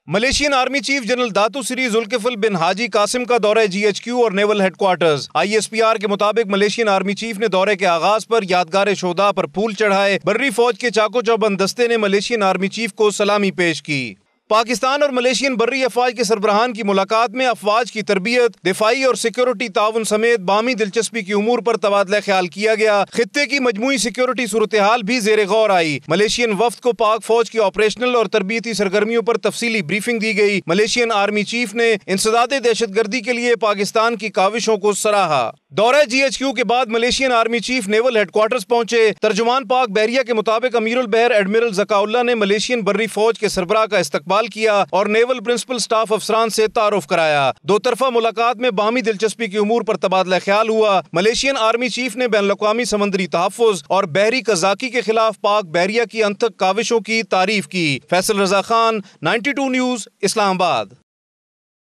Malaysian army chief general Dato Sri Zulkifli bin Haji Kassim کا دورہ G H Q اور naval headquarters. I S P R کے مطابق Malaysian army chief نے دورے کے آغاز پر یادگار شہداء پر پھول چڑھائے۔ بری فوج کے چاقو چوبند دستے نے ملیشین آرمی چیف کو سلامی پیش کی۔ پاکستان اور ملیشین بری افواج کے سربراہان کی ملاقات میں افواج کی تربیت، دفاعی اور سیکیورٹی تعاون سمیت باہمی دلچسپی کی امور پر تبادلہ خیال کیا گیا۔ خطے کی مجموعی سیکیورٹی صورتحال بھی زیر غور آئی۔ ملیشین وفد کو پاک فوج کی آپریشنل اور تربیتی سرگرمیوں پر تفصیلی بریفنگ دی گئی۔ ملیشین آرمی چیف نے انسداد دہشت گردی کے لیے پاکستان کی کاوشوں کو سراہا۔ دورہ جی ایچ کیو کے بعد Malaysian army chief naval headquarters پہنچے۔ ترجمان پاک بحریہ کے مطابق امیر البحر ایڈمرل ذکاء اللہ نے ملیشین بری فوج کے سربراہ کا استقبال کیا اور نیول پرنسپل سٹاف افسران سے تعارف کرایا۔ دو طرفہ ملاقات میں باہمی دلچسپی کی امور پر تبادلہ خیال ہوا۔ ملیشین آرمی چیف نے بین الاقوامی سمندری تحفظ اور بحری قزاقی کے خلاف پاک بحریہ کی انتھک کاوشوں کی تعریف کی۔ فیصل رضا خان، 92 نیوز، اسلام آباد۔